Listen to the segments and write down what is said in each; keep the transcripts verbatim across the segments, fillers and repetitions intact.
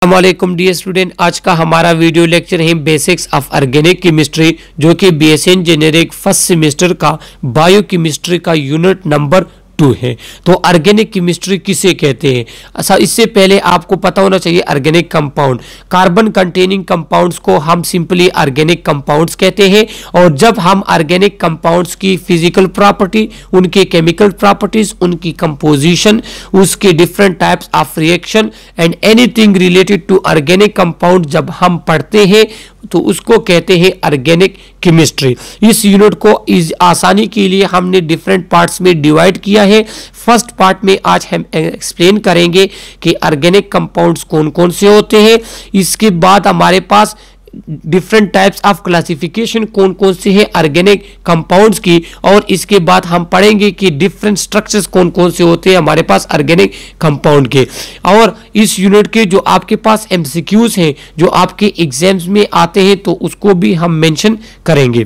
अस्सलामुअलैकुम dear student, आज का हमारा वीडियो लेक्चर है बेसिक्स ऑफ ऑर्गेनिक केमिस्ट्री, जो कि बीएससी जेनेरिक फर्स्ट सेमेस्टर का बायो केमिस्ट्री का यूनिट नंबर टू है। तो ऑर्गेनिक केमिस्ट्री किसे कहते हैं? अच्छा, इससे पहले आपको पता होना चाहिए organic compound, carbon containing compounds को हम सिंपली ऑर्गेनिक कंपाउंड्स कहते हैं। और जब हम ऑर्गेनिक कंपाउंड्स की फिजिकल प्रॉपर्टी, उनके केमिकल प्रॉपर्टीज, उनकी कंपोजिशन, उसके different types of reaction and anything related to organic compound जब हम पढ़ते हैं तो उसको कहते हैं ऑर्गेनिक केमिस्ट्री। इस यूनिट को इस आसानी के लिए हमने डिफरेंट पार्ट्स में डिवाइड किया है। फर्स्ट पार्ट में आज हम एक्सप्लेन करेंगे कि ऑर्गेनिक कंपाउंड्स कौन कौन से होते हैं। इसके बाद हमारे पास डिफरेंट टाइप्स ऑफ क्लासिफिकेशन कौन कौन से है ऑर्गेनिक कंपाउंड्स की, और इसके बाद हम पढ़ेंगे कि डिफरेंट स्ट्रक्चर्स कौन कौन से होते हैं हमारे पास ऑर्गेनिक कंपाउंड के। और इस यूनिट के जो आपके पास एमसीक्यूज हैं जो आपके एग्जाम्स में आते हैं तो उसको भी हम मेंशन करेंगे।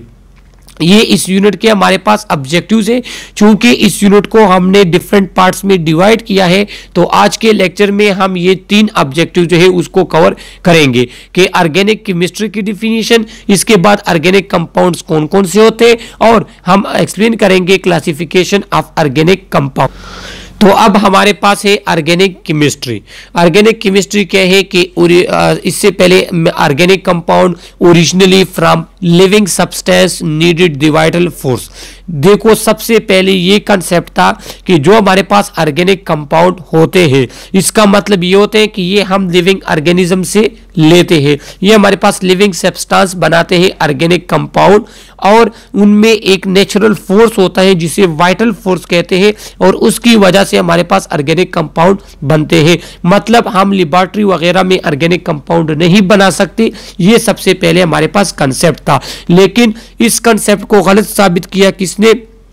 ये इस यूनिट के हमारे पास ऑब्जेक्टिव्स है। चूंकि इस यूनिट को हमने डिफरेंट पार्ट्स में डिवाइड किया है तो आज के लेक्चर में हम ये तीन ऑब्जेक्टिव जो है उसको कवर करेंगे कि ऑर्गेनिक केमिस्ट्री की डिफिनीशन, इसके बाद ऑर्गेनिक कंपाउंड्स कौन कौन से होते हैं, और हम एक्सप्लेन करेंगे क्लासिफिकेशन ऑफ ऑर्गेनिक कंपाउंड। तो अब हमारे पास है ऑर्गेनिक केमिस्ट्री। ऑर्गेनिक केमिस्ट्री क्या है कि इससे पहले organic compound originally from living substance needed the vital force. देखो, सबसे पहले ये कंसेप्ट था कि जो हमारे पास ऑर्गेनिक कंपाउंड होते हैं इसका मतलब ये होते हैं कि ये हम लिविंग ऑर्गेनिज्म से लेते हैं, ये हमारे पास लिविंग सब्सटेंस बनाते हैं ऑर्गेनिक कंपाउंड, और उनमें एक नेचुरल फोर्स होता है जिसे वाइटल फोर्स कहते हैं, और उसकी वजह से हमारे पास ऑर्गेनिक कंपाउंड बनते हैं। मतलब हम लेबोरेटरी वगैरह में ऑर्गेनिक कंपाउंड नहीं बना सकते, ये सबसे पहले हमारे पास कंसेप्ट था। लेकिन इस कंसेप्ट को गलत साबित किया किसने?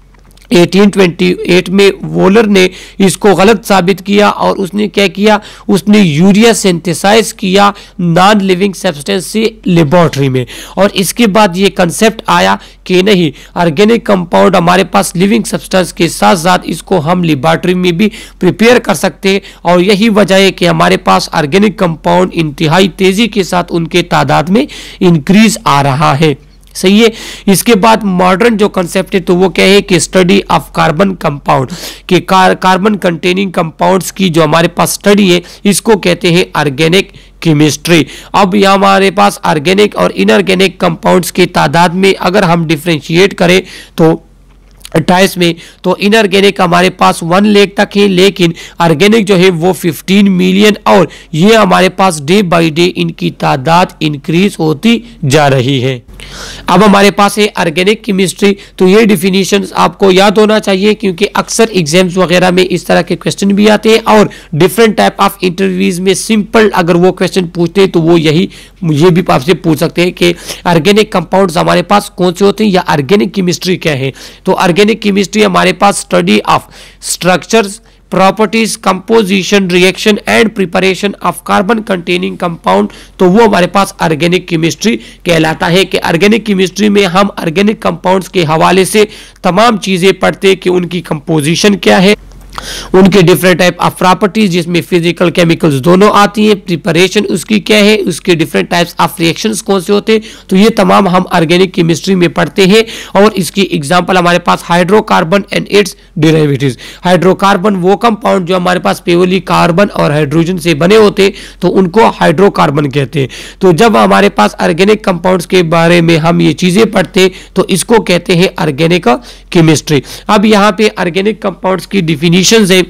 अठारह सौ अट्ठाईस में वोलर ने इसको गलत साबित किया, और उसने क्या किया, उसने यूरिया सिंथेसाइज किया नॉन लिविंग सब्सटेंस से लेबोरेटरी में। और इसके बाद ये कंसेप्ट आया कि नहीं, ऑर्गेनिक कंपाउंड हमारे पास लिविंग सब्सटेंस के साथ साथ इसको हम लेबोरेटरी में भी प्रिपेयर कर सकते हैं, और यही वजह है कि हमारे पास ऑर्गेनिक कंपाउंड इंतहाई तेजी के साथ उनके तादाद में इंक्रीज आ रहा है। सही है। इसके बाद मॉडर्न जो कंसेप्ट है तो वो क्या है कि स्टडी ऑफ कार्बन कंपाउंड, कि कार, कार्बन कंटेनिंग कंपाउंड्स की जो हमारे पास स्टडी है इसको कहते हैं ऑर्गेनिक केमिस्ट्री। अब यहाँ हमारे पास ऑर्गेनिक और इनऑर्गेनिक कंपाउंड्स की तादाद में अगर हम डिफ्रेंशिएट करें तो अट्ठाईस में, तो इनऑर्गेनिक हमारे पास वन लेख तक है, लेकिन ऑर्गेनिक जो है वो पंद्रह मिलियन, और ये हमारे पास डे बाय डे इनकी तादाद इंक्रीज होती जा रही है। अब हमारे पास है ऑर्गेनिक केमिस्ट्री। तो ये डिफिनीशंस आपको याद होना चाहिए क्योंकि अक्सर एग्जाम्स वगैरह में इस तरह के क्वेश्चन भी आते हैं, और डिफरेंट टाइप ऑफ इंटरव्यूज में सिंपल अगर वो क्वेश्चन पूछते हैं तो वो यही ये भी आपसे पूछ सकते हैं कि ऑर्गेनिक कंपाउंड्स हमारे पास कौन से होते हैं या ऑर्गेनिक केमिस्ट्री क्या है। तो ऑर्गेनिक केमिस्ट्री हमारे पास study of structures, properties, composition, reaction and preparation of carbon containing compound, तो वो हमारे पास ऑर्गेनिक केमिस्ट्री कहलाता है। कि ऑर्गेनिक केमिस्ट्री में हम ऑर्गेनिक कंपाउंड्स के हवाले से तमाम चीजें पढ़ते हैं कि उनकी कंपोजिशन क्या है, उनके डिफरेंट टाइप ऑफ प्रॉपर्टीज जिसमें फिजिकल केमिकल्स दोनों आती हैं, प्रिपरेशन उसकी क्या है, उसके डिफरेंट टाइप्स ऑफ रिएक्शंस कौन से होते हैं, तो ये तमाम हम ऑर्गेनिक केमिस्ट्री में पढ़ते हैं। और इसकी एग्जांपल हमारे पास hydrocarbon and its derivatives. Hydrocarbon वो कंपाउंड जो हमारे पास प्योरली कार्बन और हाइड्रोजन से बने होते हैं तो उनको हाइड्रोकार्बन कहते हैं। तो जब हमारे पास ऑर्गेनिक कंपाउंड्स के बारे में हम ये चीजें पढ़ते हैं तो इसको कहते हैं ऑर्गेनिक केमिस्ट्री। अब यहाँ पे ऑर्गेनिक कंपाउंड्स की डिफिनीशन है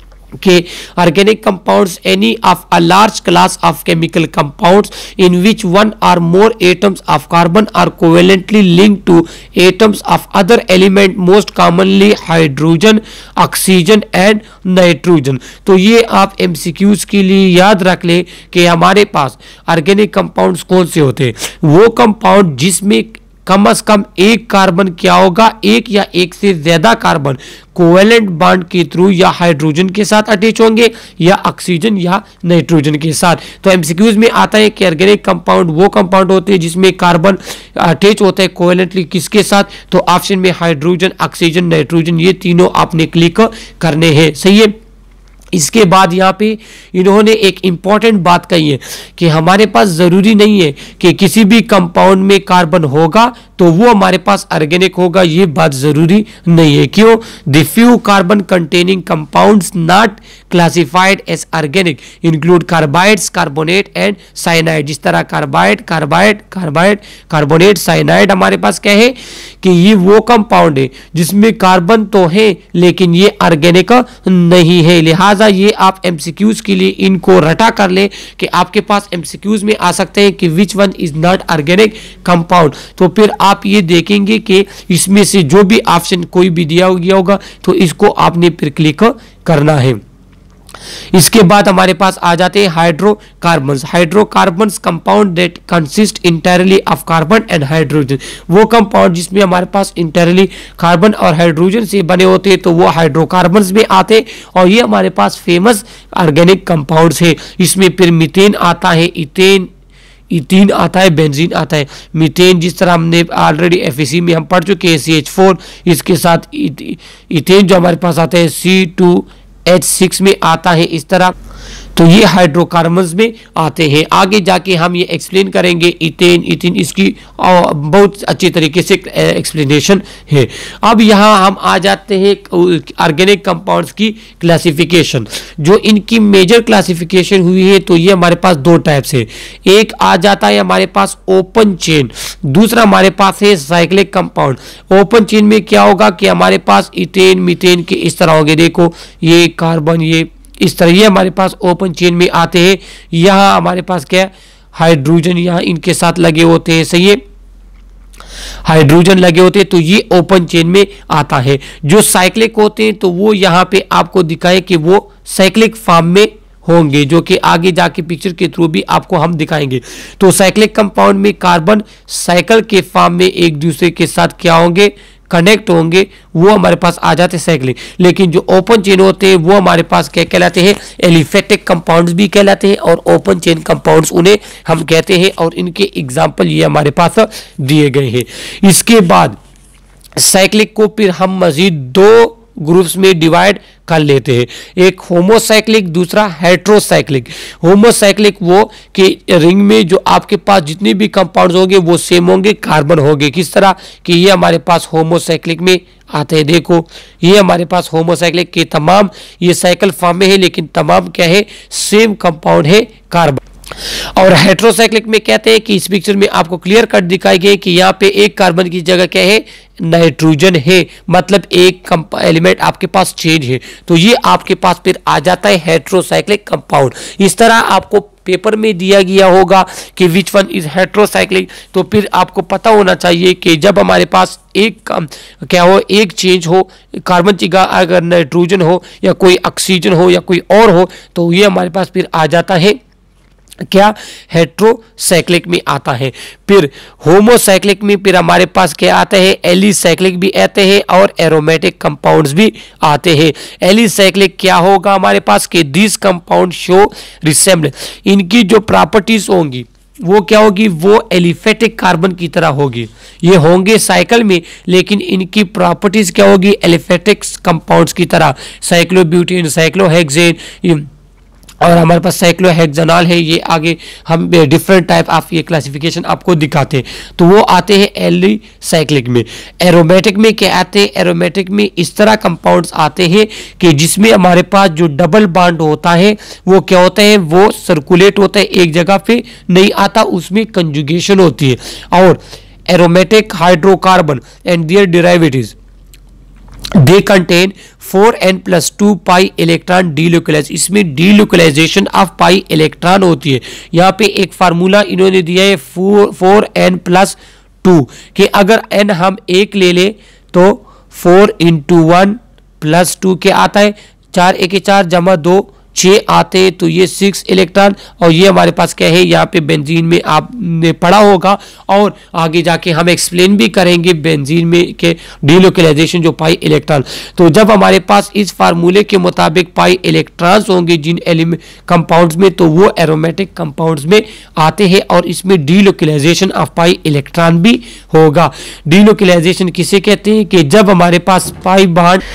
कि organic compounds any of a large class of chemical compounds in which one or more atoms of carbon are covalently linked to atoms of other element, most commonly hydrogen, oxygen and nitrogen। तो ये आप MCQs के लिए याद रख ले कि हमारे पास ऑर्गेनिक कंपाउंड्स कौन से होते हैं। वो कंपाउंड जिसमें कम से कम एक कार्बन क्या होगा, एक या एक से ज्यादा कार्बन कोवेलेंट बॉन्ड के थ्रू या हाइड्रोजन के साथ अटैच होंगे या ऑक्सीजन या नाइट्रोजन के साथ। तो एमसीक्यूज में आता है कि ऑर्गेनिक कंपाउंड वो कंपाउंड होते हैं जिसमें कार्बन अटैच होता है कोवेलेंटली किसके साथ, तो ऑप्शन में हाइड्रोजन, ऑक्सीजन, नाइट्रोजन, ये तीनों आपने क्लिक करने हैं। सही है। इसके बाद यहाँ पे इन्होंने एक इम्पॉर्टेंट बात कही है कि हमारे पास ज़रूरी नहीं है कि किसी भी कंपाउंड में कार्बन होगा तो वो हमारे पास ऑर्गेनिक होगा, ये बात ज़रूरी नहीं है। क्यों? The few carbon containing compounds not classified as organic include carbides, carbonate and cyanide. जिस तरह carbide carbide carbide carbonate, cyanide हमारे पास क्या है कि ये वो कंपाउंड है जिसमें कार्बन तो है लेकिन ये ऑर्गेनिक नहीं है। लिहाजा ये आप एमसीक्यूज के लिए इनको रटा कर ले कि आपके पास एमसीक्यूज में आ सकते हैं कि which one is not organic compound. तो फिर आप ये देखेंगे कि इसमें से जो भी ऑप्शन कोई भी दिया गया होगा तो इसको आपने फिर क्लिक करना है। इसके बाद हमारे पास आ जाते हैं hydrocarbons. Hydrocarbons compound that consist entirely of carbon and hydrogen. वो कंपाउंड जिसमें हमारे पास इंटायरली कार्बन और हाइड्रोजन से बने होते हैं तो वो हाइड्रोकार्बन्स में आते हैं और ये हमारे पास फेमस ऑर्गेनिक कंपाउंड्स है। इसमें फिर मीथेन आता है, इथेन इथीन आता है, बेंजीन आता है। मीथेन जिस तरह हमने ऑलरेडी एफएसी में हम पढ़ चुके हैं सी एच फोर, इसके साथ इथेन जो हमारे पास आता है सी टू एच सिक्स में आता है इस तरह। तो ये हाइड्रोकार्बन्स में आते हैं। आगे जाके हम ये एक्सप्लेन करेंगे इथेन इथिन, इसकी बहुत अच्छी तरीके से एक्सप्लेनेशन है। अब यहाँ हम आ जाते हैं ऑर्गेनिक कंपाउंड्स की क्लासिफिकेशन। जो इनकी मेजर क्लासिफिकेशन हुई है तो ये हमारे पास दो टाइप्स है। एक आ जाता है हमारे पास ओपन चेन, दूसरा हमारे पास है साइक्लिक कंपाउंड। ओपन चेन में क्या होगा कि हमारे पास इथेन मीथेन के इस तरह होंगे, देखो ये कार्बन ये इस तरह, ये हमारे पास ओपन चेन में आते हैं। यहाँ हमारे पास क्या हाइड्रोजन यहाँ इनके साथ लगे होते हैं, सही है, हाइड्रोजन लगे होते हैं तो ये ओपन चेन में आता है। जो साइक्लिक होते हैं तो वो यहाँ पे आपको दिखाए कि वो साइक्लिक फॉर्म में होंगे, जो कि आगे जाके पिक्चर के थ्रू भी आपको हम दिखाएंगे। तो साइक्लिक कंपाउंड में कार्बन साइकिल के फॉर्म में एक दूसरे के साथ क्या होंगे, कनेक्ट होंगे, वो हमारे पास आ जाते हैं साइक्लिक। लेकिन जो ओपन चेन होते हैं वो हमारे पास क्या कहलाते हैं, एलिफेटिक कंपाउंड्स भी कहलाते हैं और ओपन चेन कंपाउंड्स उन्हें हम कहते हैं और इनके एग्जाम्पल ये हमारे पास दिए गए हैं। इसके बाद साइक्लिक को फिर हम मजीद दो ग्रुप्स में डिवाइड कर लेते हैं, एक होमोसाइक्लिक, दूसरा हेट्रोसाइक्लिक। होमोसाइक्लिक वो कि रिंग में जो आपके पास जितने भी कंपाउंड्स होंगे वो सेम होंगे, कार्बन होंगे। किस तरह कि ये हमारे पास होमोसाइक्लिक में आते हैं, देखो ये हमारे पास होमोसाइक्लिक के तमाम ये साइकिल फॉर्म में है लेकिन तमाम क्या है, सेम कंपाउंड है कार्बन। और हेट्रोसाइक्लिक में कहते हैं कि इस पिक्चर में आपको क्लियर कट दिखाई गई कि यहाँ पे एक कार्बन की जगह क्या है, नाइट्रोजन है, मतलब एक एलिमेंट आपके पास चेंज है, तो ये आपके पास फिर आ जाता है हेट्रोसाइक्लिक कंपाउंड। इस तरह आपको पेपर में दिया गया होगा कि विच वन इज हेट्रोसाइक्लिक, तो फिर आपको पता होना चाहिए कि जब हमारे पास एक क्या हो, एक चेंज हो, कार्बन की जगह अगर नाइट्रोजन हो या कोई ऑक्सीजन हो या कोई और हो तो ये हमारे पास फिर आ जाता है क्या, हेट्रोसाइक्लिक में आता है। फिर होमोसाइक्लिक में फिर हमारे पास क्या आता है, एलिसाइक्लिक भी आते हैं और एरोमेटिक कंपाउंड्स भी आते हैं। एलिसाइक्लिक क्या होगा हमारे पास कि दिस कंपाउंड शो रिसेम्बलेंस, इनकी जो प्रॉपर्टीज होंगी वो क्या होगी, वो एलिफेटिक कार्बन की तरह होगी। ये होंगे साइकिल में लेकिन इनकी प्रॉपर्टीज क्या होगी, एलिफेटिक कंपाउंड्स की तरह, साइक्लोब्यूटेन, साइक्लोहेक्सेन और हमारे पास साइक्लोहेक्सानॉल है। ये आगे हम डिफरेंट टाइप ऑफ ये क्लासिफिकेशन आपको दिखाते हैं, तो वो आते हैं एलिसाइक्लिक में। एरोमेटिक में क्या आते हैं, एरोमेटिक में इस तरह कंपाउंड्स आते हैं कि जिसमें हमारे पास जो डबल बॉन्ड होता है वो क्या होता है, वो सर्कुलेट होता है, एक जगह पे नहीं आता, उसमें कंजुगेशन होती है। और aromatic hydrocarbon and their derivatives they contain four n plus two pi electron delocalize, इसमें डीलोकलाइजेशन ऑफ पाई इलेक्ट्रॉन होती है। यहाँ पे एक फार्मूला इन्होंने दिया है four four n plus two कि अगर एन हम एक ले ले तो four into one plus two के आता है, चार एक चार जमा दो छः आते हैं तो ये सिक्स इलेक्ट्रॉन। और ये हमारे पास क्या है, यहाँ पे बेंजीन में आपने पढ़ा होगा और आगे जाके हम एक्सप्लेन भी करेंगे बेंजीन में के डीलोकलाइजेशन जो पाई इलेक्ट्रॉन। तो जब हमारे पास इस फार्मूले के मुताबिक पाई इलेक्ट्रॉन्स होंगे जिन एलिमेंट कंपाउंड्स में तो वो एरोमेटिक कंपाउंड्स में आते हैं और इसमें डीलोकलाइजेशन ऑफ पाई इलेक्ट्रॉन भी होगा। डीलोकलाइजेशन किसे कहते हैं कि जब हमारे पास पाई बॉन्ड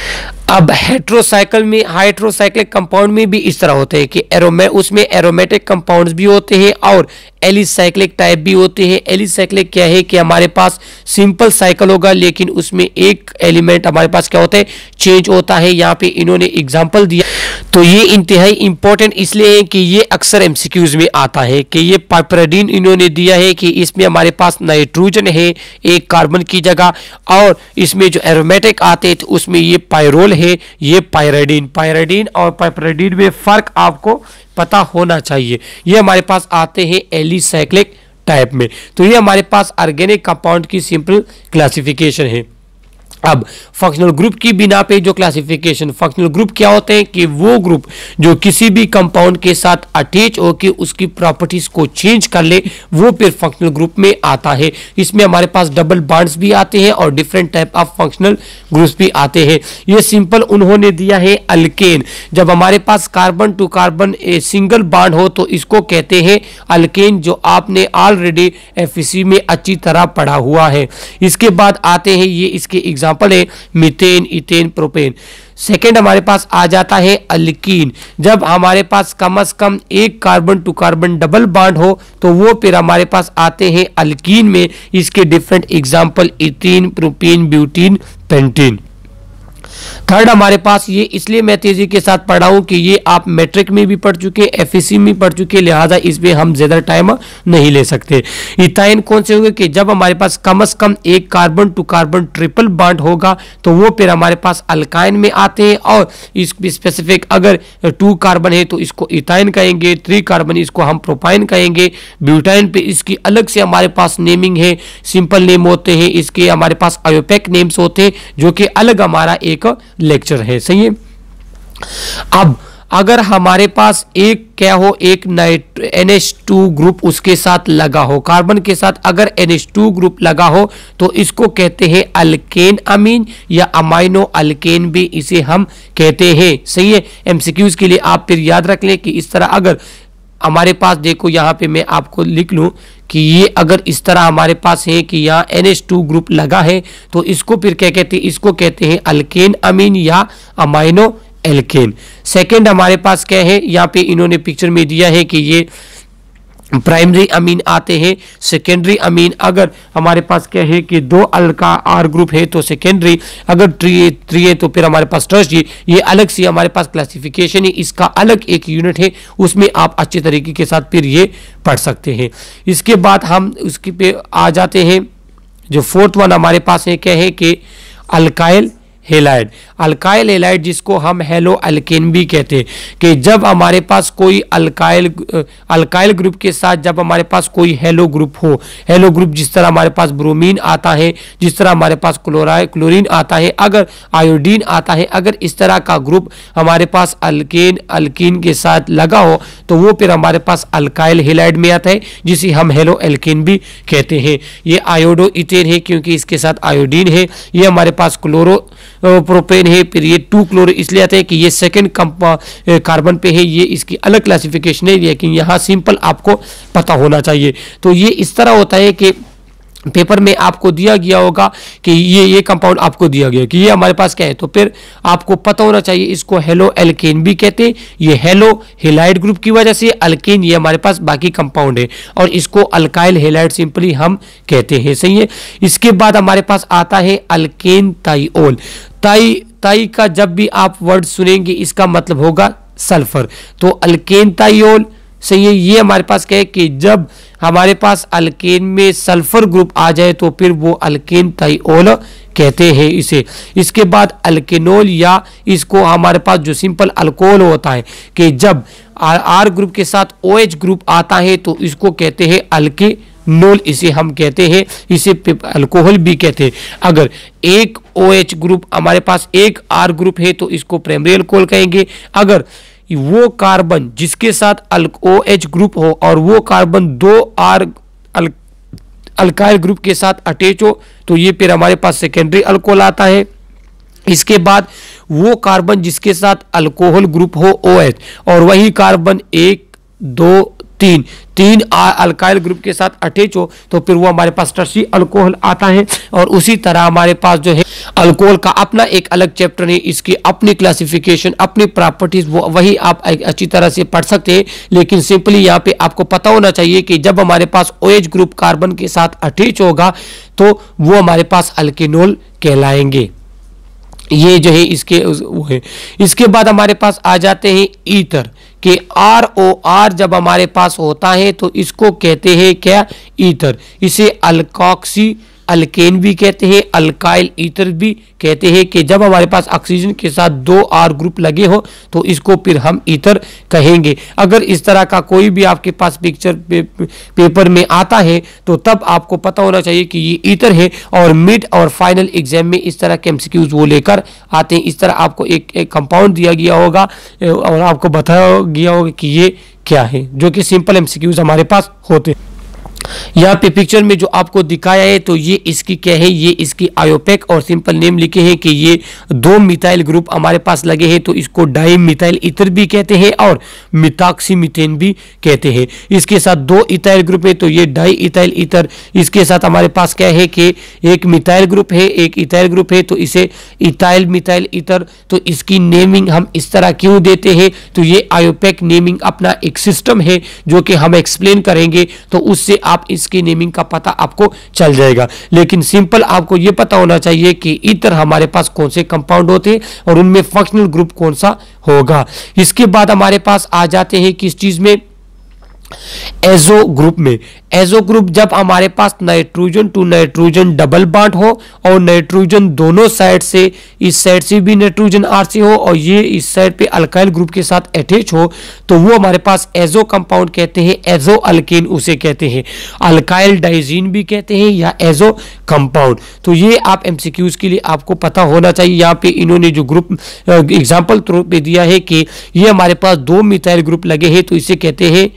अब हेट्रोसाइकिल में हाइड्रोसाइक्लिक कंपाउंड में भी इस तरह होते हैं कि एरोमे उसमें एरोमेटिक कंपाउंड्स भी होते हैं और एलिसाइक्लिक टाइप भी होते हैं। एलिसाइक्लिक क्या है कि हमारे पास सिंपल साइकिल होगा लेकिन उसमें एक एलिमेंट हमारे पास क्या होता है, चेंज होता है। यहाँ पे इन्होंने एग्जांपल दिया, तो ये इंतहाई इंपॉर्टेंट इसलिए है कि ये अक्सर एमसीक्यूज में आता है कि ये पाइपराडीन इन्होंने दिया है कि इसमें हमारे पास नाइट्रोजन है एक कार्बन की जगह, और इसमें जो एरोमेटिक आते हैं तो उसमें ये पायरोल है, ये पायराडीन। पायराडीन और पाइपराडीन में फर्क आपको पता होना चाहिए। ये हमारे पास आते हैं एलिसाइक्लिक टाइप में। तो ये हमारे पास ऑर्गेनिक कंपाउंड की सिंपल क्लासिफिकेशन है। अब फंक्शनल ग्रुप की बिना पे जो क्लासिफिकेशन, फंक्शनल ग्रुप क्या होते हैं कि वो ग्रुप जो किसी भी कंपाउंड के साथ अटैच होकर उसकी प्रॉपर्टीज को चेंज कर ले, वो फिर फंक्शनल ग्रुप में आता है। इसमें हमारे पास डबल बॉन्ड्स भी आते हैं और different type of functional groups भी आते हैं। ये सिंपल उन्होंने दिया है अल्केन। जब हमारे पास carbon to carbon a single bond हो तो इसको कहते हैं अल्केन, जो आपने ऑलरेडी एफईसी में अच्छी तरह पढ़ा हुआ है। इसके बाद आते हैं, ये इसके एग्जाम्पल है मीथेन, इथेन, प्रोपेन। सेकेंड हमारे पास आ जाता है अल्कीन। जब हमारे पास कम से कम एक carbon to carbon double bond हो तो वो फिर हमारे पास आते हैं अल्कीन में। इसके different example ethene, propene, butene, pentene. Third हमारे पास, ये इसलिए मैं तेजी के साथ पढ़ रहा हूं कि ये आप मैट्रिक में भी पढ़ चुके, एफईसी में पढ़ चुके, लिहाजा इसमें हम ज्यादा टाइम नहीं ले सकते। इथाइन कौन से होंगे कि जब हमारे पास कम से कम एक carbon to carbon triple bond होगा तो वो फिर हमारे पास अल्काइन में आते हैं, और इस स्पेसिफिक अगर टू कार्बन है तो इसको इथाइन कहेंगे, थ्री कार्बन इसको हम प्रोपाइन कहेंगे। ब्यूटाइन पे इसकी अलग से हमारे पास नेमिंग है, सिंपल नेम होते हैं इसके, हमारे पास आयोपेक नेम्स होते हैं जो कि अलग हमारा एक लेक्चर है। सही है। अब अगर हमारे पास एक क्या हो, एक नाइट एन एच टू ग्रुप उसके साथ लगा हो, कार्बन के साथ अगर एन एच टू ग्रुप लगा हो तो इसको कहते हैं अल्केन अमीन या अमाइनो अल्केन भी इसे हम कहते हैं। सही है। एमसीक्यूज के लिए आप फिर याद रख लें कि इस तरह अगर हमारे पास, देखो यहाँ पे मैं आपको लिख लूं कि ये अगर इस तरह हमारे पास है कि यहाँ एन एच टू ग्रुप लगा है तो इसको फिर क्या कहते हैं, इसको कहते हैं अल्केन अमीन या अमाइनो एल्केन। सेकंड हमारे पास क्या है, यहाँ पे इन्होंने पिक्चर में दिया है कि ये प्राइमरी अमीन आते हैं। सेकेंडरी अमीन अगर हमारे पास क्या है कि दो अल्का आर ग्रुप है तो सेकेंडरी, अगर ट्री ट्री है तो फिर हमारे पास टर्शियरी। ये अलग सी हमारे पास क्लासिफिकेशन है, इसका अलग एक यूनिट है, उसमें आप अच्छे तरीके के साथ फिर ये पढ़ सकते हैं। इसके बाद हम उसके पे आ जाते हैं, जो फोर्थ वन हमारे पास है क्या है कि अल्काइल हेलाइड। अल्काइल हेलाइड जिसको हम हेलो अल्केन भी कहते हैं कि जब हमारे पास कोई अल्काइल अल्काइल ग्रुप के साथ जब हमारे पास कोई हेलो ग्रुप हो, हेलो ग्रुप जिस तरह हमारे पास ब्रोमीन आता है, जिस तरह हमारे पास क्लोराइ क्लोरीन आता है, अगर आयोडीन आता है, अगर इस तरह का ग्रुप हमारे पास अल्केन अल्कीन के साथ लगा हो तो वो फिर हमारे पास अल्काइल हेलाइड में आता है, जिसे हम हेलो अल्केन भी कहते हैं। ये आयोडो इथेन है क्योंकि इसके साथ आयोडीन है। ये हमारे पास क्लोरो प्रोपेन है, फिर ये टू क्लोरो इसलिए आते हैं कि ये सेकंड कार्बन पे है, ये इसकी अलग क्लासिफिकेशन है, लेकिन यहाँ सिंपल आपको पता होना चाहिए। तो ये इस तरह होता है कि पेपर में आपको दिया गया होगा कि ये ये कंपाउंड आपको दिया गया कि ये हमारे पास क्या है, तो फिर आपको पता होना चाहिए इसको हेलो एल्केन भी कहते हैं। ये हेलो हेलाइड ग्रुप की वजह से, अल्केन ये हमारे पास बाकी कंपाउंड है और इसको अल्काइल हेलाइड सिंपली हम कहते हैं। सही है। इसके बाद हमारे पास आता है अल्केन थाइओल। ताई ताई का जब भी आप वर्ड सुनेंगे इसका मतलब होगा सल्फर, तो अल्केन थाइओल। सही है। ये हमारे पास क्या है कि जब हमारे पास अल्केन में सल्फर ग्रुप आ जाए तो फिर वो अल्केन थाइओल कहते हैं इसे। इसके बाद अल्केनोल, या इसको हमारे पास जो सिंपल अल्कोहल होता है कि जब आर, आर ग्रुप के साथ ओ एच ग्रुप आता है तो इसको कहते हैं अल्केनोल, इसे हम कहते हैं, इसे अल्कोहल भी कहते हैं। अगर एक ओ एच ग्रुप हमारे पास एक आर ग्रुप है तो इसको प्राइमरी अल्कोहल कहेंगे। अगर वो कार्बन जिसके साथ ओ एच ग्रुप हो और वो कार्बन दो आर अल, अल्काइल ग्रुप के साथ अटैच हो तो ये फिर हमारे पास सेकेंडरी अल्कोहल आता है। इसके बाद वो कार्बन जिसके साथ अल्कोहल ग्रुप हो ओ एच और वही कार्बन एक दो तीन तीन अल्काइल ग्रुप के साथ अटैच हो तो फिर वो हमारे पास टर्शी अल्कोहल आता है। और उसी तरह हमारे पास जो है अल्कोहल का अपना एक अलग चैप्टर है, इसकी अपनी क्लासिफिकेशन, अपनी प्रॉपर्टीज, वो वही आप अच्छी तरह से पढ़ सकते हैं। लेकिन सिंपली यहाँ पे आपको पता होना चाहिए कि जब हमारे पास OH ग्रुप कार्बन के साथ अटैच होगा तो वो हमारे पास अल्केनोल कहलाएंगे। ये जो है इसके वो है। इसके बाद हमारे पास आ जाते हैं ईथर कि आर ओ आर जब हमारे पास होता है तो इसको कहते हैं क्या, ईथर। इसे अल्कोक्सी अल्केन भी कहते हैं, अल्काइल ईथर भी कहते हैं कि जब हमारे पास ऑक्सीजन के साथ दो आर ग्रुप लगे हो तो इसको फिर हम ईथर कहेंगे। अगर इस तरह का कोई भी आपके पास पिक्चर पे, पेपर में आता है तो तब आपको पता होना चाहिए कि ये ईथर है। और मिड और फाइनल एग्जाम में इस तरह के एमसीक्यूज वो लेकर आते हैं। इस तरह आपको एक, एक कंपाउंड दिया गया होगा और आपको बताया गया होगा कि ये क्या है, जो कि सिंपल एमसीक्यूज हमारे पास होते हैं। यहाँ पे पिक्चर में जो आपको दिखाया है तो ये इसकी क्या है, ये इसकी आयोपेक और सिंपल नेम लिखे हैं कि ये दो मिथाइल ग्रुप हमारे पास लगे हैं तो इसको डाई मिथाइल ईथर भी कहते हैं और मिथॉक्सीमीथेन भी कहते हैं। इसके साथ दो इथाइल ग्रुप है तो ये डाई इथाइल ईथर। इसके साथ हमारे पास क्या है कि एक मिथाइल ग्रुप है, एक इथाइल ग्रुप है तो इसे इथाइल मिथाइल ईथर। तो इसकी नेमिंग हम इस तरह क्यों देते हैं, तो ये आयोपेक नेमिंग अपना एक सिस्टम है जो कि हम एक्सप्लेन करेंगे, तो उससे आप इसकी नेमिंग का पता आपको चल जाएगा। लेकिन सिंपल आपको यह पता होना चाहिए कि ईथर हमारे पास कौन से कंपाउंड होते हैं और उनमें फंक्शनल ग्रुप कौन सा होगा। इसके बाद हमारे पास आ जाते हैं किस चीज में, एजो ग्रुप में। एजो ग्रुप जब हमारे पास nitrogen to nitrogen double bond हो और नाइट्रोजन दोनों साइड से, इस साइड से भी नाइट्रोजन आर से हो और ये इस साइड पे अल्काइल ग्रुप के साथ अटैच हो तो वो हमारे पास एजो कंपाउंड कहते हैं, एजो अल्केन उसे कहते हैं, अल्काइल डाइजीन भी कहते हैं या एजो कंपाउंड। तो ये आप एमसीक्यूज के लिए आपको पता होना चाहिए। यहाँ पे इन्होंने जो ग्रुप एग्जाम्पल पे दिया है कि ये हमारे पास दो मिथाइल ग्रुप लगे हैं तो इसे कहते हैं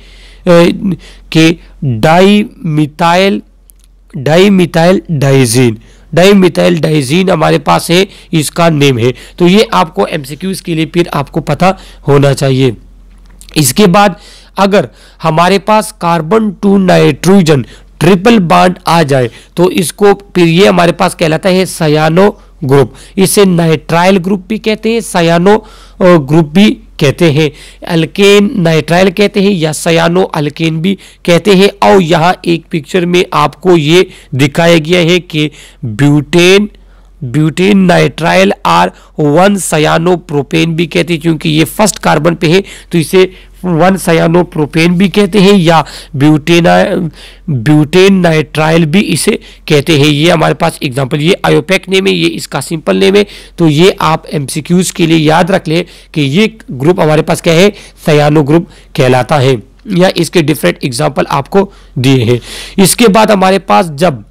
कि di methyl di methyl diazene di methyl diazene हमारे पास है, इसका नेम है। तो ये आपको एमसीक्यूज के लिए फिर आपको पता होना चाहिए। इसके बाद अगर हमारे पास carbon to nitrogen triple bond आ जाए तो इसको फिर ये हमारे पास कहलाता है सायानो ग्रुप। इसे नाइट्राइल ग्रुप भी कहते हैं, सायानो ग्रुप भी कहते हैं, अल्केन नाइट्राइल कहते हैं या सायानो अल्केन भी कहते हैं। और यहाँ एक पिक्चर में आपको ये दिखाया गया है कि butane butane nitrile R one cyano propane भी कहते हैं, क्योंकि ये फर्स्ट कार्बन पे है तो इसे वन सयानो प्रोपेन भी कहते हैं या ब्यूटेना ब्यूटेन नाइट्राइल भी इसे कहते हैं। ये हमारे पास एग्जांपल, ये आयोपेक नेम है, ये इसका सिंपल नेम है। तो ये आप एमसीक्यूज के लिए याद रख ले कि ये ग्रुप हमारे पास क्या है, सयानो ग्रुप कहलाता है, या इसके डिफरेंट एग्जाम्पल आपको दिए हैं। इसके बाद हमारे पास जब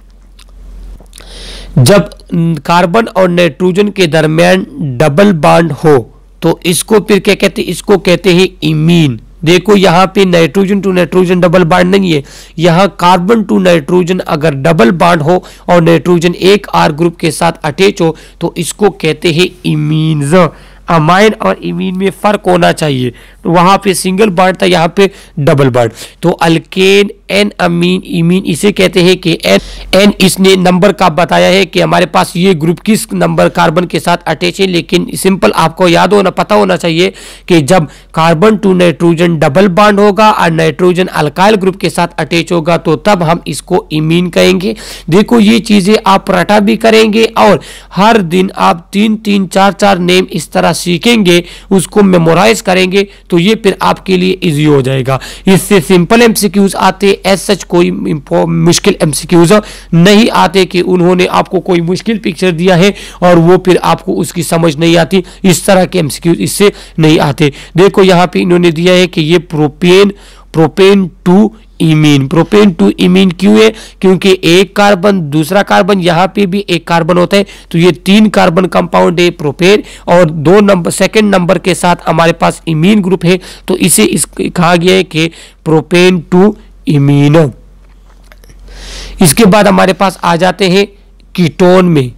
जब कार्बन और नाइट्रोजन के दरमियान डबल बॉन्ड हो तो इसको फिर क्या कहते हैं, इसको कहते हैं इमीन। देखो यहाँ पे nitrogen to nitrogen double bond नहीं है, यहाँ कार्बन टू नाइट्रोजन अगर डबल बॉन्ड हो और नाइट्रोजन एक आर ग्रुप के साथ अटैच हो तो इसको कहते हैं इमीन्स। अमाइन और इमीन में फर्क होना चाहिए, तो वहां पे सिंगल बॉन्ड था, यहाँ पे डबल बॉन्ड। तो अल्केन एन अमीन इमीन इसे कहते हैं कि एन एन इसने नंबर का बताया है कि हमारे पास ये ग्रुप किस नंबर कार्बन के साथ अटैच है। लेकिन सिंपल आपको याद होना पता होना चाहिए कि जब carbon to nitrogen double bond होगा और नाइट्रोजन अल्काइल ग्रुप के साथ अटैच होगा तो तब हम इसको इमीन कहेंगे। देखो ये चीजें आप रटा भी करेंगे और हर दिन आप तीन तीन चार चार नेम इस तरह सीखेंगे, उसको मेमोराइज करेंगे तो ये फिर आपके लिए इजी हो जाएगा। इससे सिंपल एमसीक्यूज आते, एज सच कोई मुश्किल एमसीक्यूज नहीं आते कि उन्होंने आपको कोई मुश्किल पिक्चर दिया है और वो फिर आपको उसकी समझ नहीं आती। इस तरह के एमसीक्यूज इससे नहीं आते। देखो यहाँ पे इन्होंने दिया है कि ये propane propane two imine, propane two imine क्यों है, क्योंकि एक कार्बन दूसरा कार्बन, यहाँ पे भी एक कार्बन होता है तो ये तीन कार्बन कंपाउंड है प्रोपेन और दो नंबर सेकंड नंबर के साथ हमारे पास इमीन ग्रुप है तो इसे इस कहा गया है कि प्रोपेन टू इमीन। इसके बाद हमारे पास आ जाते हैं कीटोन में।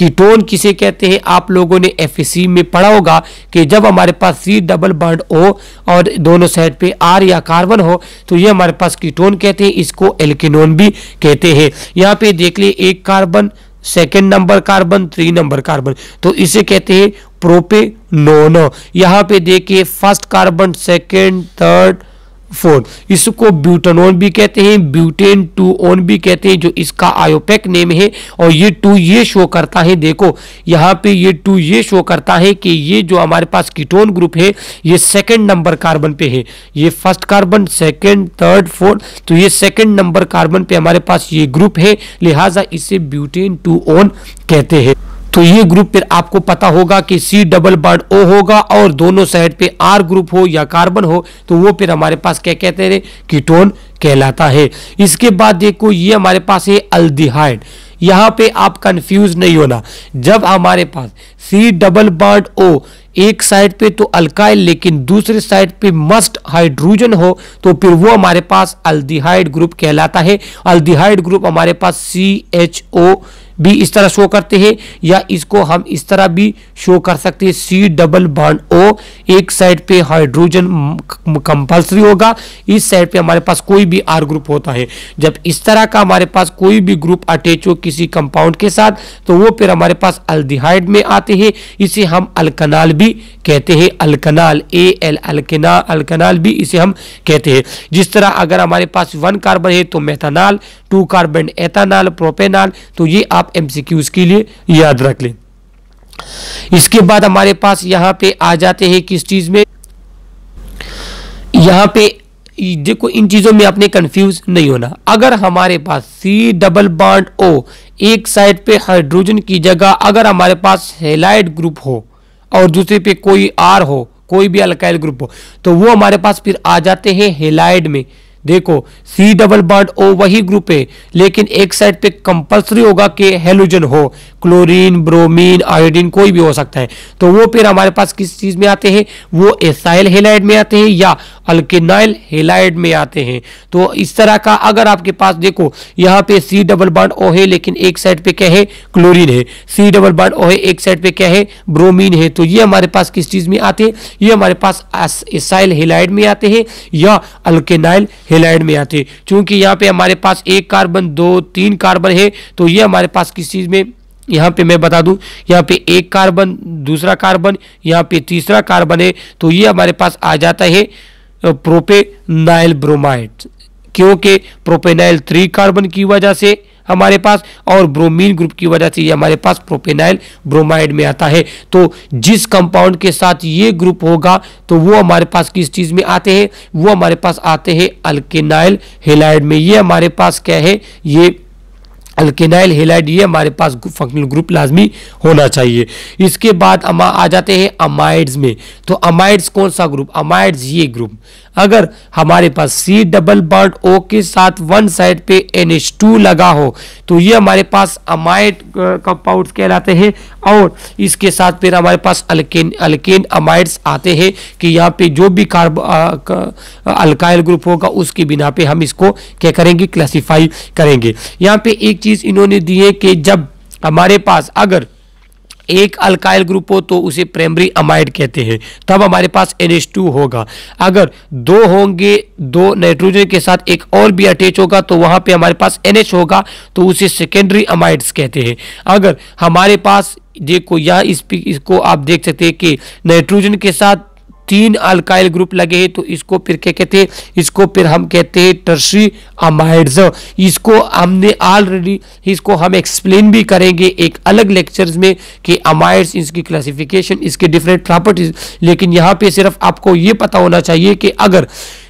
कीटोन किसे कहते हैं, आप लोगों ने एफएसी में पढ़ा होगा कि जब हमारे पास सी डबल बॉन्ड ओ और दोनों साइड पे आर या कार्बन हो तो ये हमारे पास कीटोन कहते हैं, इसको एल्केनोन भी कहते हैं। यहाँ पे देख लिए एक carbon, second number carbon, three number carbon, तो इसे कहते हैं प्रोपेनोन। यहाँ पे देखिए first carbon, second, third, fourth, इसको ब्यूटानोन भी कहते हैं, ब्यूटेन टू ओन भी कहते हैं, जो इसका आयोपेक नेम है। और ये टू ये शो करता है, देखो यहाँ पे ये टू ये शो करता है कि ये जो हमारे पास कीटोन ग्रुप है ये सेकंड नंबर कार्बन पे है। ये first carbon, second, third, fourth, तो ये सेकंड नंबर कार्बन पे हमारे पास ये ग्रुप है, लिहाजा इसे ब्यूटेन टू ओन कहते हैं। तो ये ग्रुप फिर आपको पता होगा कि सी डबल बॉन्ड ओ होगा और दोनों साइड पे आर ग्रुप हो या कार्बन हो तो वो फिर हमारे पास क्या कहते हैं, कीटोन कहलाता है। इसके बाद देखो ये हमारे पास है अल्डिहाइड। यहाँ पे आप कंफ्यूज नहीं होना, जब हमारे पास सी डबल बॉन्ड ओ एक साइड पे तो अल्काइल लेकिन दूसरे साइड पे मस्ट हाइड्रोजन हो तो फिर वो हमारे पास अल्डिहाइड ग्रुप कहलाता है। अल्डिहाइड ग्रुप हमारे पास सी एच ओ भी इस तरह शो करते हैं या इसको हम इस तरह भी शो कर सकते हैं, सी डबल बॉन्ड ओ, एक साइड पे हाइड्रोजन कंपल्सरी होगा, इस साइड पे हमारे पास कोई भी आर ग्रुप होता है। जब इस तरह का हमारे पास कोई भी ग्रुप अटैच हो किसी कंपाउंड के साथ तो वो फिर हमारे पास अल्डिहाइड में आते हैं, इसे हम अल्कनाल भी कहते हैं, अल्कनाल, ए एल अल्कना अल्कनाल भी इसे हम कहते हैं। जिस तरह अगर हमारे पास वन कार्बन है तो methanol, two carbon ethanol, propanol, तो ये आप एमसीक्यूज के लिए याद रख लें। इसके बाद हमारे पास यहां पे आ जाते हैं किस चीज में, यहां पे देखो इन चीजों में आपने कंफ्यूज नहीं होना। अगर हमारे पास सी डबल बॉन्ड ओ एक साइड पे हाइड्रोजन की जगह अगर हमारे पास हेलाइड ग्रुप हो और दूसरे पे कोई आर हो, कोई भी अल्काइल ग्रुप हो, तो वो हमारे पास फिर आ जाते हैं हेलाइड में। देखो सी डबल बॉन्ड ओ वही ग्रुप है लेकिन एक साइड पे कंपल्सरी होगा कि हेलोजन हो, क्लोरीन, ब्रोमीन, आयोडीन कोई भी हो सकता है, तो वो फिर हमारे पास किस चीज में आते हैं, वो एसाइल हेलाइड में आते हैं या अल्केनाइल हेलाइड में आते हैं। तो इस तरह का अगर आपके पास देखो यहाँ पे सी डबल बॉन्ड ओ है लेकिन एक साइड पे क्या है, क्लोरीन है, सी डबल बॉन्ड ओ है एक साइड पे क्या है, ब्रोमीन है, तो ये हमारे पास किस चीज में आते हैं, ये हमारे पास एसाइल हेलाइड में आते हैं या अल्केनाइल हेलाइड में आते हैं। क्योंकि यहाँ पे हमारे पास एक कार्बन, दो, तीन कार्बन है तो ये हमारे पास किस चीज में, यहाँ पे मैं बता दूं यहाँ पे एक कार्बन, दूसरा कार्बन, यहाँ पे तीसरा कार्बन है तो ये हमारे पास आ जाता है प्रोपेनाइल ब्रोमाइड, क्योंकि प्रोपेनाइल थ्री कार्बन की वजह से हमारे पास और ब्रोमीन ग्रुप की वजह से ये हमारे पास प्रोपेनाइल ब्रोमाइड में आता है। तो जिस कंपाउंड के साथ ये ग्रुप होगा तो वो हमारे पास किस चीज में आते हैं, वो हमारे पास आते हैं अल्केनाइल हेलाइड में। ये हमारे पास क्या है, ये अल्केनाइल हेलाइड, ये हमारे पास फंक्शनल ग्रुप लाजमी होना चाहिए। इसके बाद हम आ जाते हैं अमाइड्स में। तो अमाइड्स कौन सा ग्रुप, अमाइड्स ये ग्रुप अगर हमारे पास सी डबल बॉन्ड ओ के साथ वन साइड पे एन एच टू लगा हो तो ये हमारे पास अमाइड कंपाउंड्स कहलाते हैं और इसके साथ फिर हमारे पास अल्केन अल्केन अमाइड्स आते हैं कि यहाँ पे जो भी कार्ब अल्काइल ग्रुप होगा उसकी बिना पे हम इसको क्या करेंगे, क्लासिफाई करेंगे। यहाँ पे एक चीज इन्होंने दी है कि जब हमारे पास अगर एक अल्काइल ग्रुप हो तो उसे प्राइमरी अमाइड कहते हैं, तब हमारे पास एन एच टू होगा। अगर दो होंगे, दो नाइट्रोजन के साथ एक और भी अटैच होगा तो वहां पे हमारे पास एन एच होगा तो उसे सेकेंडरी अमाइड्स कहते हैं। अगर हमारे पास देखो यहाँ इस इसको आप देख सकते हैं कि नाइट्रोजन के साथ तीन अल्काइल ग्रुप लगे हैं तो इसको फिर क्या कहते हैं, इसको फिर हम कहते हैं टर्शरी अमाइड्स। इसको हमने ऑलरेडी इसको हम एक्सप्लेन भी करेंगे एक अलग लेक्चर्स में कि अमाइड्स, इसकी क्लासिफिकेशन, इसके डिफरेंट प्रॉपर्टीज, लेकिन यहाँ पे सिर्फ आपको ये पता होना चाहिए कि अगर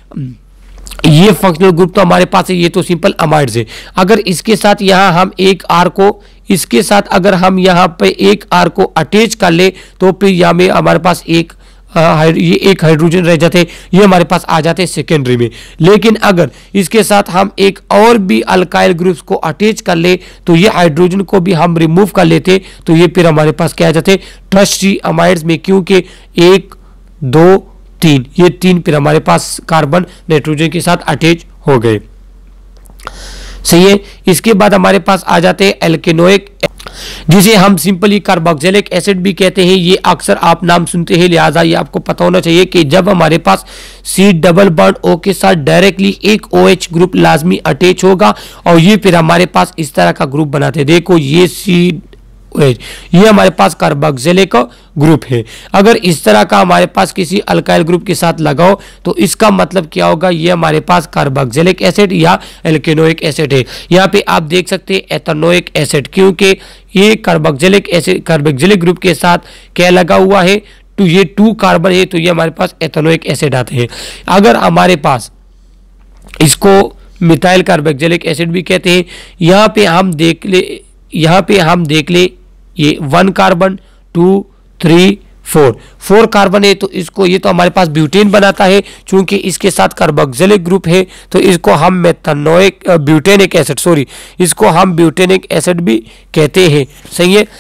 ये फंक्शनल ग्रुप तो हमारे पास है, ये तो सिंपल अमाइड्स है, अगर इसके साथ यहाँ हम एक आर को इसके साथ अगर हम यहाँ पे एक आर को अटैच कर ले तो फिर यहाँ में हमारे पास एक आ, ये एक हाइड्रोजन रह जाते, ये हमारे पास आ जाते सेकेंडरी में। लेकिन अगर इसके साथ हम एक और भी अल्काइल ग्रुप्स को अटैच कर ले तो ये हाइड्रोजन को भी हम रिमूव कर लेते तो ये फिर हमारे पास क्या आ जाते, टर्शरी अमाइड्स में, क्योंकि एक, दो, तीन, ये तीन फिर हमारे पास कार्बन नाइट्रोजन के साथ अटैच हो गए। सही है। इसके बाद हमारे पास आ जाते हैं एल्केनोइक जिसे हम सिंपली कार्बोक्सिलिक एसिड भी कहते हैं। ये अक्सर आप नाम सुनते हैं, लिहाजा ये आपको पता होना चाहिए कि जब हमारे पास सी डबल बॉन्ड ओ के साथ डायरेक्टली एक OH ग्रुप लाजमी अटैच होगा और ये फिर हमारे पास इस तरह का ग्रुप बनाते हैं। देखो ये सी ये हमारे पास कार्बोक्सिलिक ग्रुप है। अगर इस तरह का हमारे पास किसी अल्काइल ग्रुप के साथ लगाओ तो इसका मतलब क्या होगा, ये हमारे पास कार्बोक्सिलिक एसिड या एल्केनोइक एसिड है। यहाँ पे आप देख सकते हैं एथेनोइक एसिड, क्योंकि ये कार्बोक्सिलिक एसिड कार्बोक्सिलिक ग्रुप के साथ क्या लगा हुआ है, तो ये टू कार्बन है, तो ये हमारे पास एथेनोइक एसिड आते हैं। अगर हमारे पास इसको मिथाइल कार्बोक्सिलिक एसिड भी कहते हैं। यहाँ पे हम देख ले यहाँ पे हम देख ले ये one carbon two three four four carbon है, तो इसको ये तो हमारे पास ब्यूटेन बनाता है। चूंकि इसके साथ कार्बोक्सिलिक ग्रुप है तो इसको हम मेथनोइक ब्यूटेनिक एसिड सॉरी इसको हम ब्यूटेनिक एसिड भी कहते हैं। सही है,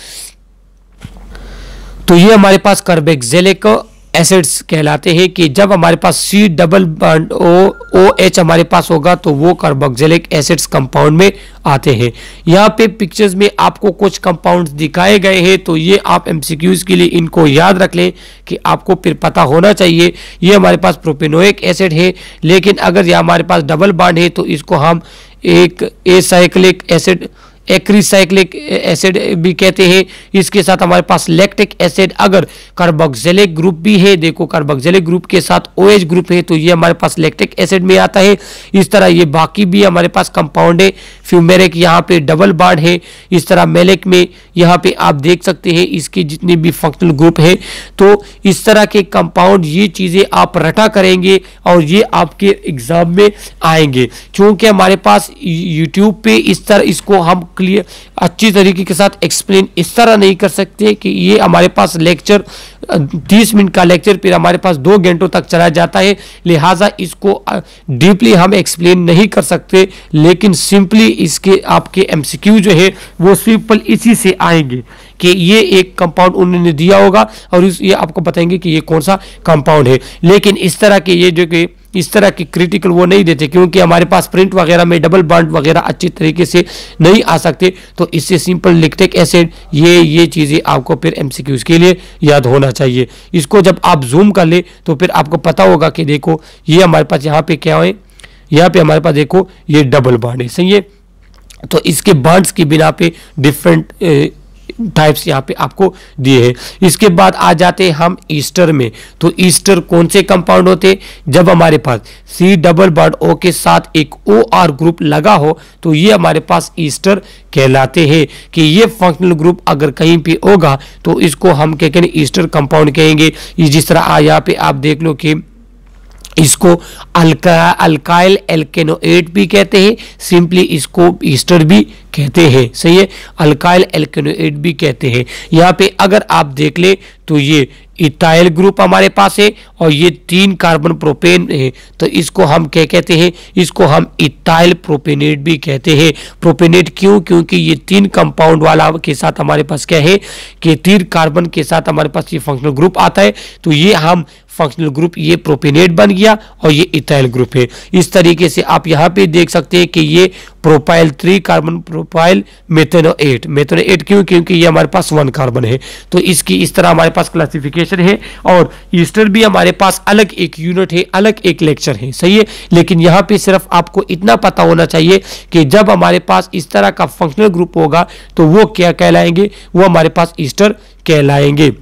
तो ये हमारे पास कार्बोक्सिलिक एसिड्स कहलाते हैं कि जब हमारे पास C double bond O O H हमारे पास होगा तो वो कार्बोक्सिलिक एसिड्स कंपाउंड में आते हैं। यहाँ पे पिक्चर्स में आपको कुछ कंपाउंड्स दिखाए गए हैं, तो ये आप एमसीक्यूज के लिए इनको याद रख लें कि आपको फिर पता होना चाहिए। ये हमारे पास प्रोपेनोइक एसिड है, लेकिन अगर ये हमारे पास डबल बॉन्ड है तो इसको हम एक एसाइक्लिक एसिड एक्रीसाइक्लिक एसिड भी कहते हैं। इसके साथ हमारे पास लैक्टिक एसिड, अगर कार्बोक्सिलिक ग्रुप भी है, देखो कार्बोक्सिलिक ग्रुप के साथ OH ग्रुप है तो ये हमारे पास लैक्टिक एसिड में आता है। इस तरह ये बाकी भी हमारे पास कंपाउंड है। फ्यूमेरिक यहाँ पे डबल बॉन्ड है, इस तरह मेलिक में यहाँ पे आप देख सकते हैं इसके जितने भी फंक्शनल ग्रुप है। तो इस तरह के कंपाउंड, ये चीज़ें आप रटा करेंगे और ये आपके एग्जाम में आएंगे। क्योंकि हमारे पास यूट्यूब पे इस तरह इसको हम क्लियर अच्छी तरीके के साथ एक्सप्लेन इस तरह नहीं कर सकते कि ये हमारे पास लेक्चर तीस मिनट का लेक्चर फिर हमारे पास दो घंटों तक चला जाता है, लिहाजा इसको डीपली हम एक्सप्लेन नहीं कर सकते। लेकिन सिंपली इसके आपके एमसीक्यू जो है वो सिंपल इसी से आएंगे कि ये एक कंपाउंड उन्होंने दिया होगा और इस ये आपको बताएंगे कि ये कौन सा कंपाउंड है। लेकिन इस तरह के ये जो कि इस तरह की क्रिटिकल वो नहीं देते, क्योंकि हमारे पास प्रिंट वगैरह में डबल बॉन्ड वगैरह अच्छी तरीके से नहीं आ सकते। तो इससे सिंपल लैक्टिक एसिड, ये ये चीज़ें आपको फिर एमसीक्यूज के लिए याद होना चाहिए। इसको जब आप जूम कर ले तो फिर आपको पता होगा कि देखो ये हमारे पास यहाँ पे क्या है, यहाँ पे हमारे पास देखो ये डबल बॉन्ड है। सही है, तो इसके बॉन्ड्स की बिना पे डिफरेंट टाइप्स यहाँ पे आपको दिए हैं। इसके बाद आ जाते हैं हम ईस्टर में। तो ईस्टर कौन से कंपाउंड होते हैं, जब हमारे पास सी डबल बॉन्ड ओ के साथ एक ओ आर ग्रुप लगा हो तो ये हमारे पास ईस्टर कहलाते हैं। कि ये फंक्शनल ग्रुप अगर कहीं पे होगा तो इसको हम क्या कहेंगे, ईस्टर कंपाउंड कहेंगे। जिस तरह यहाँ पे आप देख लो कि इसको अल्का अल्काइल एल्केनोएट भी कहते हैं, सिंपली इसको ईस्टर भी कहते हैं। सही है, अल्काइल एल्केनोएट भी कहते हैं। यहाँ पे अगर आप देख ले तो ये इथाइल ग्रुप हमारे पास है और ये तीन कार्बन प्रोपेन है, तो इसको हम क्या कहते हैं, इसको हम इथाइल प्रोपेनेट भी कहते हैं। प्रोपेनेट क्यों, क्योंकि ये तीन कंपाउंड वाला के साथ हमारे पास क्या है कि तीन कार्बन के साथ हमारे पास ये फंक्शनल ग्रुप आता है, तो ये हम फंक्शनल ग्रुप ये प्रोपेनेट बन गया और ये इथाइल ग्रुप है। इस तरीके से आप यहाँ पे देख सकते हैं कि ये propyl three carbon propyl methanoate methanoate क्यों, क्योंकि ये हमारे पास वन कार्बन है। तो इसकी इस तरह हमारे पास क्लासिफिकेशन है। और ईस्टर भी हमारे पास अलग एक यूनिट है, अलग एक लेक्चर है। सही है, लेकिन यहाँ पे सिर्फ आपको इतना पता होना चाहिए कि जब हमारे पास इस तरह का फंक्शनल ग्रुप होगा तो वो क्या कहलाएंगे, वो हमारे पास ईस्टर कहलाएंगे।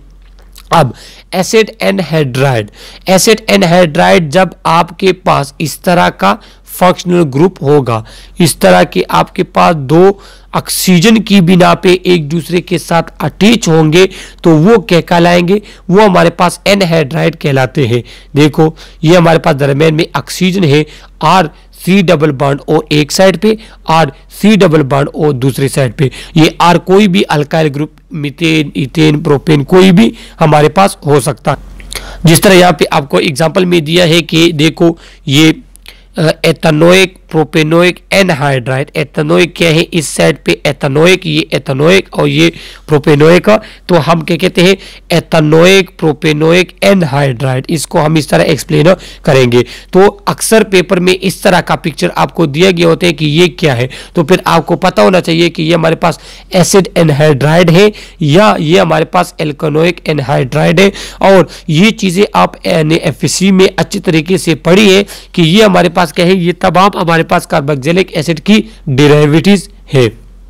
अब एसिड एनहाइड्राइड एसिड एनहाइड्राइड जब आपके पास इस तरह का फंक्शनल ग्रुप होगा, इस तरह के आपके पास दो ऑक्सीजन की बिना पे एक दूसरे के साथ अटैच होंगे तो वो क्या कहलाएंगे, वो हमारे पास एनहाइड्राइड कहलाते हैं। देखो ये हमारे पास दरमियान में ऑक्सीजन है, R C double bond O एक साइड पे और सी डबल बॉन्ड ओ दूसरी साइड पे। ये आर कोई भी alkyl group, methane, ethane, propane कोई भी हमारे पास हो सकता है। जिस तरह यहाँ पे आपको एग्जांपल में दिया है कि देखो ये एथेनोइक, प्रोपेनोइक, एनहाइड्राइड। एथेनोइक क्या है, इस साइड पे एथेनोइक, ये एथेनोइक और ये प्रोपेनोइक, तो हम क्या कहते हैं एथेनोइक, प्रोपेनोइक, एनहाइड्राइड। इसको हम इस तरह एक्सप्लेन करेंगे। तो अक्सर पेपर में इस तरह का पिक्चर आपको दिया गया होता है कि ये क्या है, तो फिर आपको पता होना चाहिए कि ये हमारे पास एसिड एनहाइड्राइड है या ये हमारे पास एल्केनोइक एनहाइड्राइड है। और ये चीजें आप एफएससी में अच्छी तरीके से पढ़ी है कि ये हमारे पास क्या है, ये तमाम हमारे पास कार्बोक्सिलिक एसिड की डेरिवेटिव्स है।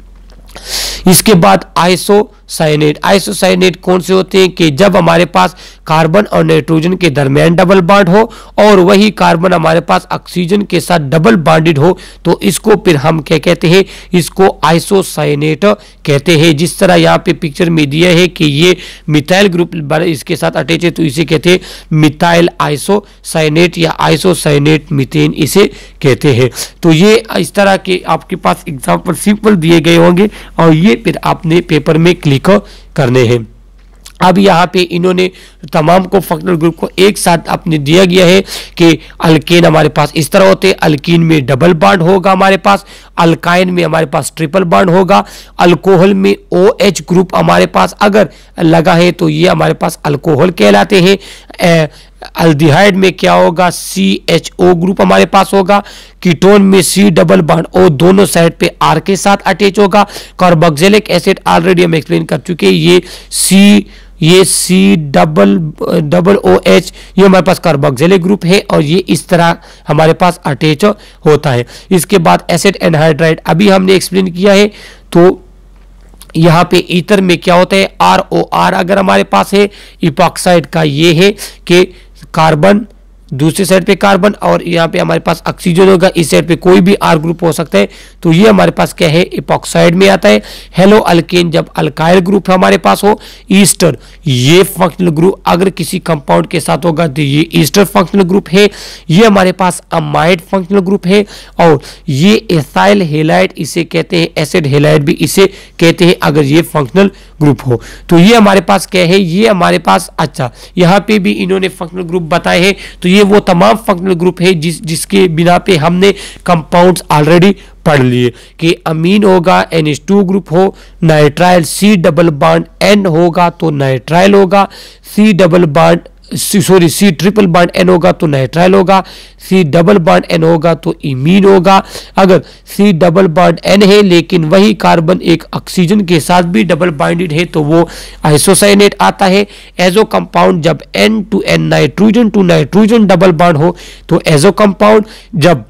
इसके बाद आइसोसाइनेट। आइसोसाइनेट कौन से होते हैं कि जब हमारे पास कार्बन और नाइट्रोजन के दरमियान डबल बॉन्ड हो और वही कार्बन हमारे पास ऑक्सीजन के साथ डबल बॉन्डेड हो, तो इसको फिर हम क्या कहते हैं, इसको आइसोसाइनेट कहते हैं। जिस तरह यहाँ पे पिक्चर में दिया है कि ये मिथाइल ग्रुप इसके साथ अटैच है, तो इसे कहते हैं मिथाइल आइसोसाइनेट या आइसोसाइनेट मीथेन इसे कहते हैं। तो ये इस तरह के आपके पास एग्जाम्पल सिंपल दिए गए होंगे और ये फिर आपने पेपर में क्लिक करने हैं। अब यहाँ पे इन्होंने तमाम को फंक्शनल ग्रुप को एक साथ आपने दिया गया है कि अल्केन हमारे पास इस तरह होते हैं, अल्कीन में डबल बॉन्ड होगा हमारे पास, अल्काइन में हमारे पास ट्रिपल बॉन्ड होगा, अल्कोहल में ओ एच ग्रुप हमारे पास अगर लगा है तो ये हमारे पास अल्कोहल कहलाते हैं। अल्डिहाइड में क्या होगा, सी एच ओ ग्रुप हमारे पास होगा। कीटोन में सी डबल बॉन्ड ओ दोनों साइड पे आर के साथ अटैच होगा। कार्बोक्सिलिक एसिड ऑलरेडी हम एक्सप्लेन कर चुके हैं, ये सी ये C double double O H ये हमारे पास कार्बोक्सिलिक ग्रुप है और ये इस तरह हमारे पास अटैच होता है। इसके बाद एसिड एनहाइड्राइड अभी हमने एक्सप्लेन किया है। तो यहाँ पे ईथर में क्या होता है, आर ओ आर अगर हमारे पास है, इपॉक्साइड का ये है कि कार्बन दूसरी साइड पे कार्बन और यहाँ पे हमारे पास ऑक्सीजन होगा, इस साइड पे कोई भी आर ग्रुप हो सकता है, तो ये हमारे पास क्या है इपॉक्साइड में आता है। हेलो अल्केन जब अल्काइल ग्रुप हमारे पास हो। ईस्टर ये फंक्शनल ग्रुप अगर किसी कंपाउंड के साथ होगा तो ये ईस्टर फंक्शनल ग्रुप है। ये हमारे पास अमाइड फंक्शनल ग्रुप है और ये एसाइल हेलाइड इसे कहते हैं, एसिड हेलाइड भी इसे कहते हैं अगर ये फंक्शनल ग्रुप हो। तो ये हमारे पास क्या है, ये हमारे पास अच्छा यहाँ पे भी इन्होंने फंक्शनल ग्रुप बताए हैं। तो ये वो तमाम फंक्शनल ग्रुप है जिस जिसके बिना पे हमने कंपाउंड्स ऑलरेडी पढ़ लिए कि अमीन होगा एन एच टू ग्रुप हो, nitrile C double bond N होगा तो नाइट्राइल होगा, C double bond sorry C triple bond N होगा तो नाइट्राइल होगा, सी डबल बॉन्ड एन होगा तो इमीन होगा। अगर सी डबल बॉन्ड एन है लेकिन वही कार्बन एक ऑक्सीजन के साथ भी डबल बॉन्डेड है तो वो आइसोसाइनेट आता है। एजो कंपाउंड जब N to N nitrogen to nitrogen double bond हो तो एजो कंपाउंड, जब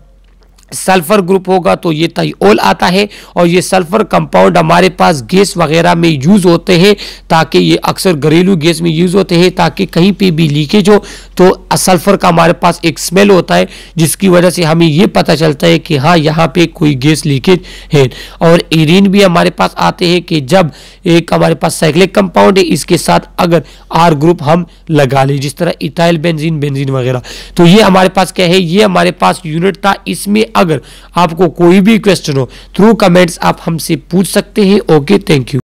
सल्फर ग्रुप होगा तो ये थाइओल आता है। और ये सल्फर कंपाउंड हमारे पास गैस वगैरह में यूज होते हैं ताकि ये अक्सर घरेलू गैस में यूज होते हैं ताकि कहीं पे भी लीकेज हो तो सल्फर का हमारे पास एक स्मेल होता है जिसकी वजह से हमें ये पता चलता है कि हाँ यहाँ पे कोई गैस लीकेज है। और एरीन भी हमारे पास आते हैं कि जब एक हमारे पास साइक्लिक कंपाउंड है इसके साथ अगर आर ग्रुप हम लगा ले, जिस तरह इथाइल बेंजीन बेंजीन वगैरह। तो ये हमारे पास क्या है, ये हमारे पास यूनिट था। इसमें अगर आपको कोई भी क्वेश्चन हो थ्रू कमेंट्स आप हमसे पूछ सकते हैं। Okay, thank you.